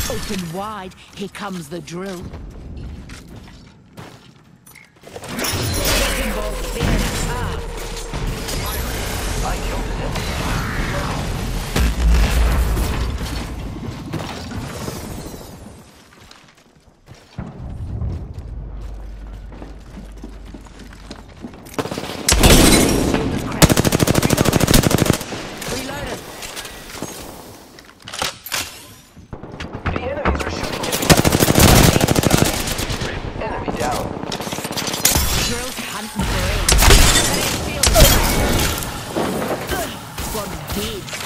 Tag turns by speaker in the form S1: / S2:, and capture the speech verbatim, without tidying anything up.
S1: Open wide, here comes the drill. Wrecking ball clear. Ah.
S2: I killed an enemy.
S1: Reloaded.
S2: The enemies are shooting at me. Enemy down.
S1: Drill's hunting for it. One dead.